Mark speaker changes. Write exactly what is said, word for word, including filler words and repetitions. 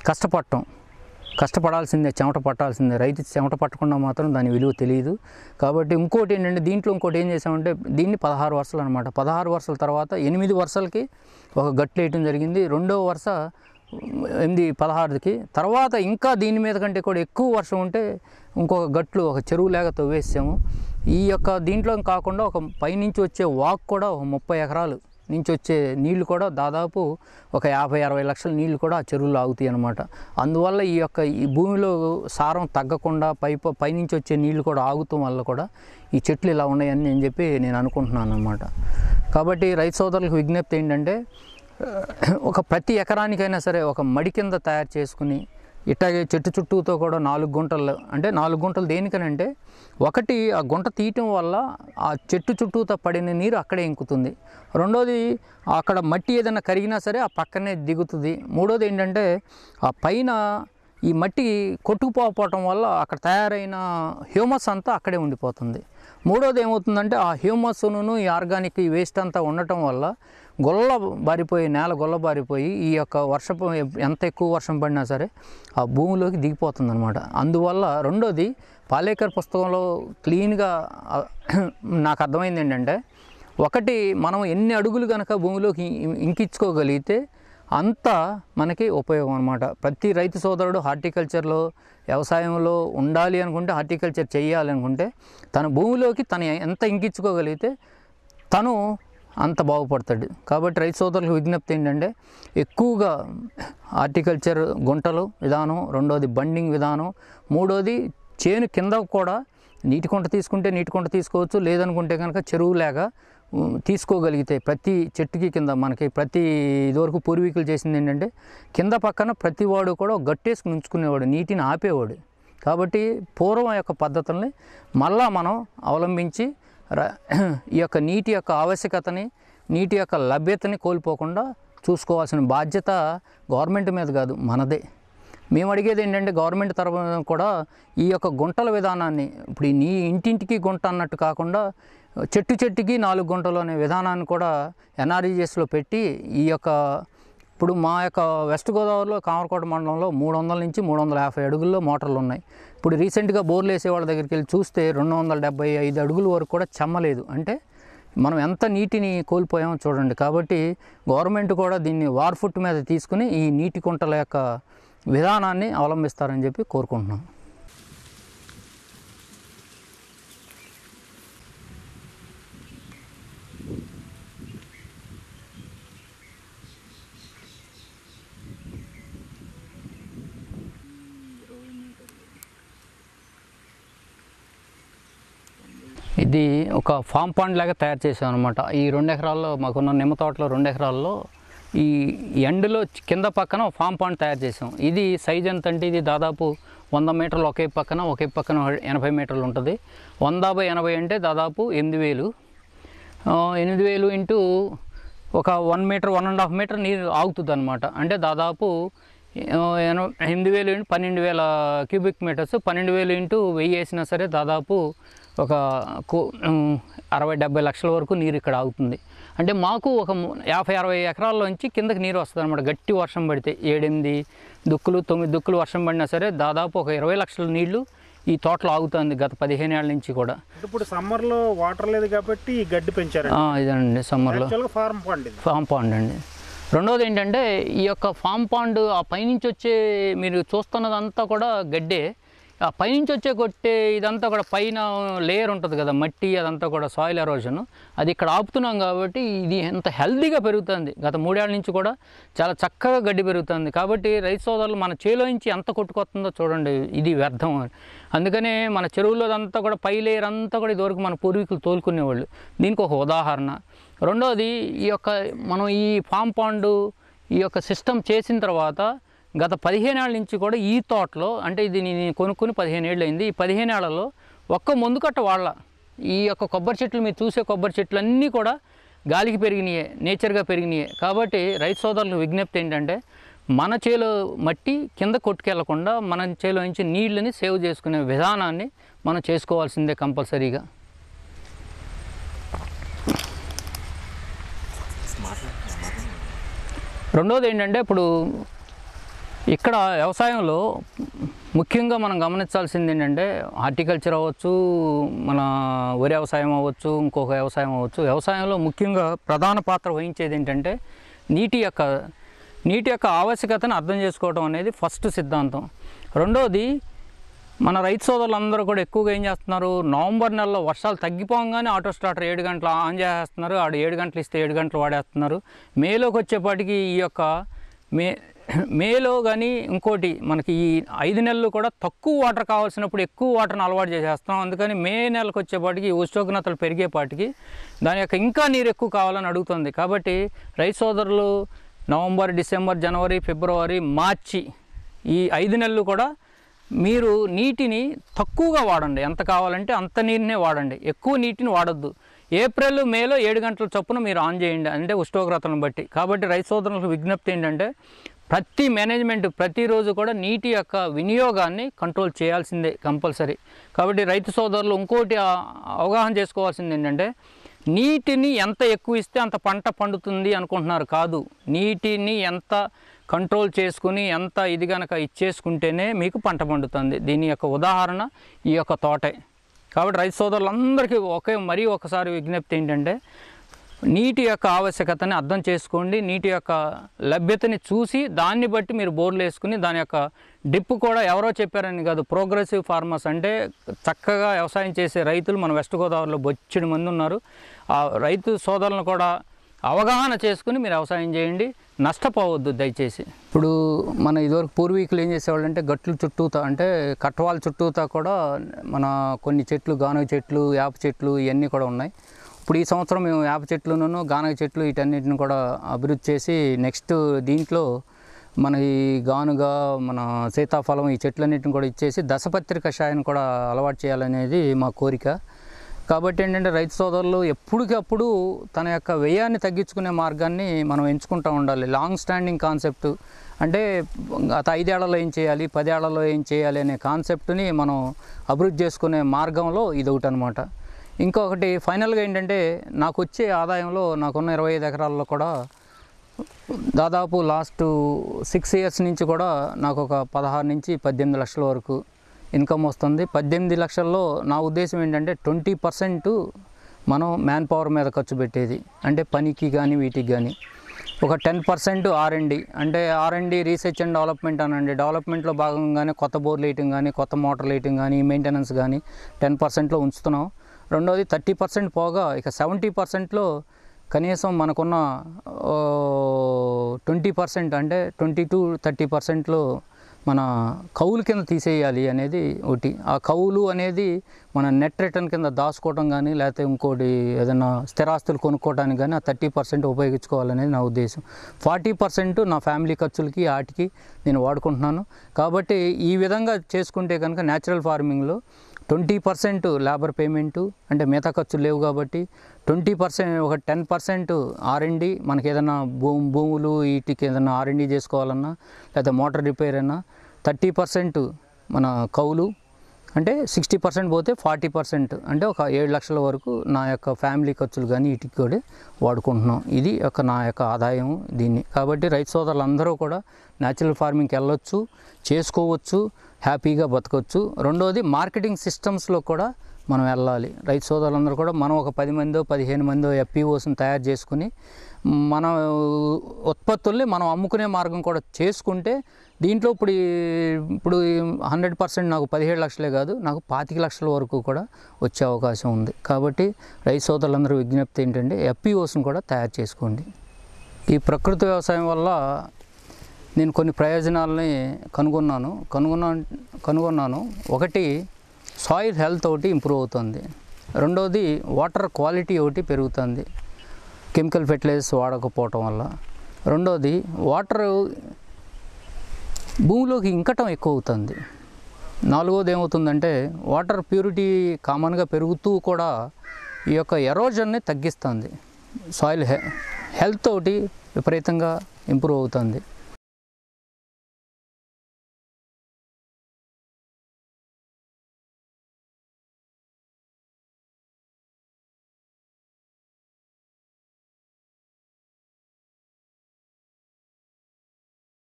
Speaker 1: కష్టపడటం కష్టపడాల్సిందే, చెమట పట్టాల్సిందే. రైతు చెమట పట్టకుండా మాత్రం దాని విలువ తెలియదు. కాబట్టి ఇంకోటి ఏంటంటే దీంట్లో ఇంకోటి ఏం చేసామంటే దీన్ని పదహారు వరుసలు అనమాట. పదహారు వరుసల తర్వాత ఎనిమిది వరుసలకి ఒక గట్లు వేయటం జరిగింది. రెండవ వరుస ఎనిమిది పదహారుకి తర్వాత ఇంకా దీని మీద కంటే కూడా ఎక్కువ వర్షం ఉంటే ఇంకొక గట్లు ఒక చెరువు లాగా తవ్వేసాము. ఈ యొక్క దీంట్లో కాకుండా ఒక పైనుంచి వచ్చే వాక్ కూడా ఒక ముప్పై ఎకరాలు నుంచి వచ్చే నీళ్లు కూడా దాదాపు ఒక యాభై అరవై లక్షల నీళ్లు కూడా ఆ చెరువులో ఆగుతాయి అన్నమాట. అందువల్ల ఈ యొక్క ఈ భూమిలో సారం తగ్గకుండా పై పైనుంచి వచ్చే నీళ్లు కూడా ఆగుతాం వల్ల కూడా ఈ చెట్లు ఇలా ఉన్నాయని నేను చెప్పి నేను అనుకుంటున్నాను అన్నమాట. కాబట్టి రైతు సోదరులకు విజ్ఞప్తి ఏంటంటే ఒక ప్రతి ఎకరానికైనా సరే ఒక మడి కింద తయారు చేసుకుని ఇట్లాగే చెట్టు చుట్టూతో కూడా నాలుగు గుంటలు, అంటే నాలుగు గుంటలు దేనికనంటే ఒకటి ఆ గుంట తీయటం వల్ల ఆ చెట్టు చుట్టూతో పడిన నీరు అక్కడే ఇంకుతుంది. రెండోది అక్కడ మట్టి ఏదైనా కరిగినా సరే ఆ పక్కనే దిగుతుంది. మూడోది ఏంటంటే ఆ పైన ఈ మట్టి కొట్టుకుపోవటం వల్ల అక్కడ తయారైన హ్యూమస్ అంతా అక్కడే ఉండిపోతుంది. మూడోది ఏమవుతుందంటే ఆ హ్యూమస్ను ఈ ఆర్గానిక్ ఈ వేస్ట్ అంతా ఉండటం వల్ల గొల్ల బారిపోయి నేల గొల్ల బారిపోయి ఈ యొక్క వర్షపు ఎంత ఎక్కువ వర్షం పడినా సరే ఆ భూమిలోకి దిగిపోతుంది అనమాట. అందువల్ల రెండోది పాలేకర్ పుస్తకంలో క్లీన్గా నాకు అర్థమైంది ఏంటంటే ఒకటి మనం ఎన్ని అడుగులు కనుక భూమిలోకి ఇంకించుకోగలిగితే అంత మనకి ఉపయోగం అనమాట. ప్రతి రైతు సోదరుడు హార్టికల్చర్లో వ్యవసాయంలో ఉండాలి అనుకుంటే, హార్టికల్చర్ చేయాలి అనుకుంటే తన భూమిలోకి తను ఎంత ఇంకించుకోగలిగితే తను అంత బాగుపడతాడు. కాబట్టి రైతు సోదరులకు విజ్ఞప్తి ఏంటంటే ఎక్కువగా హార్టికల్చర్ గుంటలు విధానం, రెండోది బండింగ్ విధానం, మూడోది చేను కింద కూడా నీటి కుంట తీసుకుంటే నీటి కుంట తీసుకోవచ్చు, లేదనుకుంటే కనుక చెరువులాగా తీసుకోగలిగితే ప్రతి చెట్టుకి కింద మనకి ప్రతి ఇదివరకు పూర్వీకులు చేసింది ఏంటంటే కింద పక్కన ప్రతి వాడు కూడా గట్టేసుకుని ఉంచుకునేవాడు, నీటిని ఆపేవాడు. కాబట్టి పూర్వం యొక్క పద్ధతుల్ని మళ్ళా మనం అవలంబించి ఈ యొక్క నీటి యొక్క ఆవశ్యకతని, నీటి యొక్క లభ్యతని కోల్పోకుండా చూసుకోవాల్సిన బాధ్యత గవర్నమెంట్ మీద కాదు, మనదే. మేము అడిగేది ఏంటంటే గవర్నమెంట్ తరఫున కూడా ఈ యొక్క గుంటల విధానాన్ని ఇప్పుడు నీ ఇంటింటికి గుంట అన్నట్టు కాకుండా చెట్టు చెట్టుకి నాలుగు గుంటలు అనే విధానాన్ని కూడా ఎన్ఆర్ఈజిఎస్లో పెట్టి ఈ యొక్క ఇప్పుడు మా యొక్క వెస్ట్ గోదావరిలో కామరకోట మండలంలో మూడు వందల నుంచి మూడు వందల యాభై అడుగుల్లో మోటార్లు ఉన్నాయి. ఇప్పుడు రీసెంట్గా బోర్లు వేసే వాళ్ళ దగ్గరికి వెళ్ళి చూస్తే రెండు వందల డెబ్బై ఐదు అడుగుల వరకు కూడా చెమ్మలేదు. అంటే మనం ఎంత నీటిని కోల్పోయామో చూడండి. కాబట్టి గవర్నమెంట్ కూడా దీన్ని వార్ ఫుట్ మీద తీసుకుని ఈ నీటి కుంటల యొక్క విధానాన్ని అవలంబిస్తారని చెప్పి కోరుకుంటున్నాం. ఇది ఒక ఫామ్ పాండ్ లాగా తయారు చేసాం అనమాట. ఈ రెండు ఎకరాల్లో మాకున్న నిమ్మ తోటలో రెండు ఎకరాల్లో ఈ ఎండ్లో కింద పక్కన ఫామ్ పాండ్ తయారు చేసాం. ఇది సైజ్ ఎంత అంటే ఇది దాదాపు వంద మీటర్లు ఒకే పక్కన ఒకే పక్కన ఎనభై మీటర్లు ఉంటుంది. వంద బై ఎనభై అంటే దాదాపు ఎనిమిది వేలు ఎనిమిది వేలు ఇంటూ ఒక one metre one and half metre నీరు ఆగుతుంది అనమాట. అంటే దాదాపు ఎనిమిది వేలు ఇంటూ పన్నెండు వేల క్యూబిక్ మీటర్స్, పన్నెండు వేలు ఇంటూ వెయ్యి వేసినా సరే దాదాపు ఒక అరవై డెబ్బై లక్షల వరకు నీరు ఇక్కడ ఆగుతుంది. అంటే మాకు ఒక యాభై అరవై ఎకరాల్లోంచి కిందకి నీరు వస్తుంది అనమాట. గట్టి వర్షం పడితే ఏడెనిమిది దుక్కులు తొమ్మిది దుక్కులు వర్షం పడినా సరే దాదాపు ఒక ఇరవై లక్షల నీళ్లు ఈ తోటలో ఆగుతుంది గత పదిహేను ఏళ్ళ నుంచి కూడా.
Speaker 2: ఇప్పుడు సమ్మర్లో వాటర్ లేదు కాబట్టి గడ్డి పెంచారు.
Speaker 1: ఇదండి సమ్మర్లో
Speaker 2: ఫార్మ్ పాండ్,
Speaker 1: ఫామ్ పాండ్ అండి. రెండోది ఏంటంటే ఈ యొక్క ఫామ్ పాండ్ ఆ పైనుంచి వచ్చే మీరు చూస్తున్నదంతా కూడా గడ్డే. ఆ పైనుంచి వచ్చే కొట్టే ఇదంతా కూడా పైన లేయర్ ఉంటుంది కదా మట్టి, అదంతా కూడా సాయిల్ ఎరోజన్, అది ఇక్కడ ఆపుతున్నాం కాబట్టి ఇది ఎంత హెల్తీగా పెరుగుతుంది. గత మూడేళ్ళ నుంచి కూడా చాలా చక్కగా గడ్డి పెరుగుతుంది. కాబట్టి రైతు సోదరులు మన చేలో నుంచి ఎంత కొట్టుకొస్తుందో చూడండి, ఇది వ్యర్థం. అందుకనే మన చెరువులో అంతా కూడా పై లేయర్ అంతా కూడా ఇదివరకు మన పూర్వీకులు తోలుకునేవాళ్ళు. దీనికి ఒక ఉదాహరణ. రెండోది ఈ యొక్క మనం ఈ ఫామ్ పాండ్ ఈ యొక్క సిస్టమ్ చేసిన తర్వాత గత పదిహేను ఏళ్ళ నుంచి కూడా ఈ తోటలో, అంటే ఇది నేను కొనుక్కొని పదిహేను ఏళ్ళు అయింది, ఈ పదిహేను ఏళ్లలో ఒక్క మందు కట్ట వాళ్ళ ఈ యొక్క కొబ్బరి చెట్లు మీరు చూసే కొబ్బరి చెట్లు అన్నీ కూడా గాలికి పెరిగినాయే, నేచర్గా పెరిగినాయే. కాబట్టి రైతు సోదరులకు విజ్ఞప్తి ఏంటంటే మన చేలో మట్టి కింద కొట్టుకెళ్లకుండా మన చేలో నుంచి నీళ్ళని సేవ్ చేసుకునే విధానాన్ని మనం చేసుకోవాల్సిందే కంపల్సరీగా. రెండోది ఏంటంటే ఇప్పుడు ఇక్కడ వ్యవసాయంలో ముఖ్యంగా మనం గమనించాల్సింది ఏంటంటే హార్టికల్చర్ అవ్వచ్చు, మన వరి వ్యవసాయం అవ్వచ్చు, ఇంకొక వ్యవసాయం అవ్వచ్చు. వ్యవసాయంలో ముఖ్యంగా ప్రధాన పాత్ర వహించేది ఏంటంటే నీటి యొక్క నీటి యొక్క ఆవశ్యకతను అర్థం చేసుకోవడం అనేది ఫస్ట్ సిద్ధాంతం. రెండోది, మన రైతు సోదరులందరూ కూడా ఎక్కువగా ఏం చేస్తున్నారు, నవంబర్ నెలలో వర్షాలు తగ్గిపోగానే ఆటో స్టార్టర్ ఏడు గంటలు ఆన్ చేసేస్తున్నారు, ఆడు ఏడు గంటలు ఇస్తే ఏడు గంటలు వాడేస్తున్నారు. మేలోకి వచ్చేపాటికి ఈ యొక్క మే మేలో కానీ ఇంకోటి మనకి ఈ ఐదు నెలలు కూడా తక్కువ వాటర్ కావాల్సినప్పుడు ఎక్కువ వాటర్ని అలవాటు చేసేస్తాం. అందుకని మే నెలకు వచ్చేపాటికి ఉష్ణోగ్రతలు పెరిగేపాటికి దాని యొక్క ఇంకా నీరు ఎక్కువ కావాలని అడుగుతుంది. కాబట్టి రైతు సోదరులు నవంబర్, డిసెంబర్, జనవరి, ఫిబ్రవరి, మార్చి ఈ ఐదు నెలలు కూడా మీరు నీటిని తక్కువగా వాడండి. ఎంత కావాలంటే అంత నీరునే వాడండి, ఎక్కువ నీటిని వాడద్దు. ఏప్రిల్, మేలో ఏడు గంటల చొప్పున మీరు ఆన్ చేయండి, అంటే ఉష్ణోగ్రతలను బట్టి. కాబట్టి రైతు సోదరులకు విజ్ఞప్తి ఏంటంటే ప్రతి మేనేజ్మెంట్ ప్రతిరోజు కూడా నీటి యొక్క వినియోగాన్ని కంట్రోల్ చేయాల్సిందే కంపల్సరీ. కాబట్టి రైతు సోదరులు ఇంకోటి అవగాహన చేసుకోవాల్సింది ఏంటంటే నీటిని ఎంత ఎక్కువ ఇస్తే అంత పంట పండుతుంది అనుకుంటున్నారు. కాదు, నీటిని ఎంత కంట్రోల్ చేసుకుని ఎంత ఇది కనుక ఇచ్చేసుకుంటేనే మీకు పంట పండుతుంది. దీని యొక్క ఉదాహరణ ఈ యొక్క తోటే. కాబట్టి రైతు సోదరులందరికీ ఒకే మరీ ఒకసారి విజ్ఞప్తి ఏంటంటే నీటి యొక్క ఆవశ్యకతని అర్థం చేసుకోండి. నీటి యొక్క లభ్యతని చూసి దాన్ని బట్టి మీరు బోర్లు వేసుకుని దాని యొక్క డ్రిప్ కూడా ఎవరో చెప్పారని కాదు, ప్రోగ్రెసివ్ ఫార్మర్స్ అంటే చక్కగా వ్యవసాయం చేసే రైతులు మన వెస్ట్ గోదావరిలో బొచ్చెడు మంది ఉన్నారు. ఆ రైతు సోదరులను కూడా అవగాహన చేసుకుని మీరు వ్యవసాయం చేయండి, నష్టపోవద్దు దయచేసి. ఇప్పుడు మన ఇదివరకు పూర్వీకులు ఏం చేసేవాళ్ళు అంటే గట్లు చుట్టూతా అంటే కట్టవాల చుట్టూతా కూడా మన కొన్ని చెట్లు, గానుగ చెట్లు, వేప చెట్లు ఇవన్నీ కూడా ఉన్నాయి. ఇప్పుడు ఈ సంవత్సరం మేము వేప చెట్లును గానుగ చెట్లు వీటన్నిటిని కూడా అభివృద్ధి చేసి నెక్స్ట్ దీంట్లో మన ఈ గానుగ, మన సీతాఫలం ఈ చెట్లన్నిటిని కూడా ఇచ్చేసి దశపత్రి కషాయాన్ని కూడా అలవాటు చేయాలనేది మా కోరిక. కాబట్టి ఏంటంటే రైతు సోదరులు ఎప్పటికప్పుడు తన యొక్క వ్యయాన్ని తగ్గించుకునే మార్గాన్ని మనం ఎంచుకుంటూ ఉండాలి. లాంగ్ స్టాండింగ్ కాన్సెప్ట్ అంటే గత ఐదేళ్లలో ఏం చేయాలి, పదేళ్లలో ఏం చేయాలి అనే కాన్సెప్ట్ని మనం అభివృద్ధి చేసుకునే మార్గంలో ఇది ఒకటి అనమాట. ఇంకొకటి ఫైనల్గా ఏంటంటే నాకు వచ్చే ఆదాయంలో నాకున్న ఇరవై ఐదు ఎకరాల్లో కూడా దాదాపు లాస్ట్ సిక్స్ ఇయర్స్ నుంచి కూడా నాకు ఒక పదహారు నుంచి పద్దెనిమిది లక్షల వరకు ఇన్కమ్ వస్తుంది. పద్దెనిమిది లక్షల్లో నా ఉద్దేశం ఏంటంటే ట్వంటీ పర్సెంట్ మనం మ్యాన్ పవర్ మీద ఖర్చు పెట్టేది, అంటే పనికి కానీ వీటికి కానీ. ఒక ten percent R and D, అంటే R and D research and development అనండి. డెవలప్మెంట్లో భాగంగానే కొత్త బోర్లు వేయటం కానీ, కొత్త మోటార్లు వేయటం కానీ, మెయింటెనెన్స్ కానీ టెన్ పర్సెంట్లో ఉంచుతున్నాం. రెండోది థర్టీ పర్సెంట్ పోగా ఇక సెవెంటీ పర్సెంట్లో కనీసం మనకున్న ట్వంటీ పర్సెంట్ అంటే ట్వంటీ టు థర్టీ పర్సెంట్లో మన కౌలు కింద తీసేయాలి అనేది ఒకటి. ఆ కౌలు అనేది మన నెట్ రిటర్న్ కింద దాచుకోవడం కానీ, లేకపోతే ఇంకోటి ఏదైనా స్థిరాస్తులు కొనుక్కోవడానికి కానీ ఆ థర్టీ పర్సెంట్ ఉపయోగించుకోవాలనేది నా ఉద్దేశం. ఫార్టీ పర్సెంట్ నా ఫ్యామిలీ ఖర్చులకి వాటికి నేను వాడుకుంటున్నాను. కాబట్టి ఈ విధంగా చేసుకుంటే కనుక న్యాచురల్ ఫార్మింగ్లో ట్వంటీ పర్సెంట్ లేబర్ పేమెంటు, అంటే మిగతా ఖర్చులు లేవు కాబట్టి ట్వంటీ పర్సెంట్ ఒక ten percent R and D, మనకి ఏదైనా భూ భూములు వీటికి ఏదైనా ఆర్ అండ్ డి చేసుకోవాలన్నా, లేకపోతే మోటార్ రిపేర్ అయినా, థర్టీ పర్సెంట్ మన కౌలు, అంటే సిక్స్టీ పర్సెంట్ పోతే ఫార్టీ పర్సెంట్ అంటే ఒక ఏడు లక్షల వరకు నా యొక్క ఫ్యామిలీ ఖర్చులు కానీ వీటికి కూడా వాడుకుంటున్నాం. ఇది ఒక నా యొక్క ఆదాయం దీన్ని. కాబట్టి రైతు సోదరులందరూ కూడా న్యాచురల్ ఫార్మింగ్కి వెళ్ళొచ్చు, చేసుకోవచ్చు, హ్యాపీగా బతకొచ్చు. రెండోది మార్కెటింగ్ సిస్టమ్స్లో కూడా మనం వెళ్ళాలి. రైతు సోదరులందరూ కూడా మనం ఒక పది మందో పదిహేను మందో ఎఫ్పిఓస్ని తయారు చేసుకుని మన ఉత్పత్తుల్ని మనం అమ్ముకునే మార్గం కూడా చేసుకుంటే దీంట్లో ఇప్పుడు ఇప్పుడు హండ్రెడ్ పర్సెంట్ నాకు పదిహేడు లక్షలే కాదు, నాకు పాతిక లక్షల వరకు కూడా వచ్చే అవకాశం ఉంది. కాబట్టి రైతు సోదరులందరూ విజ్ఞప్తి ఏంటంటే ఎఫ్పిఓస్ని కూడా తయారు చేసుకోండి. ఈ ప్రకృతి వ్యవసాయం వల్ల నేను కొన్ని ప్రయోజనాలని కనుగొన్నాను కనుగొన్నా కనుగొన్నాను ఒకటి, సాయిల్ హెల్త్ ఒకటి ఇంప్రూవ్ అవుతుంది. రెండోది వాటర్ క్వాలిటీ ఒకటి పెరుగుతుంది కెమికల్ ఫెర్టిలైజర్స్ వాడకపోవటం వల్ల. రెండోది వాటర్ భూమిలోకి ఇంకటం ఎక్కువ అవుతుంది. నాలుగోది ఏమవుతుందంటే వాటర్ ప్యూరిటీ కామన్గా పెరుగుతూ కూడా ఈ యొక్క ఎరోజన్ని తగ్గిస్తుంది. సాయిల్ హె హెల్త్ ఒకటి విపరీతంగా ఇంప్రూవ్ అవుతుంది.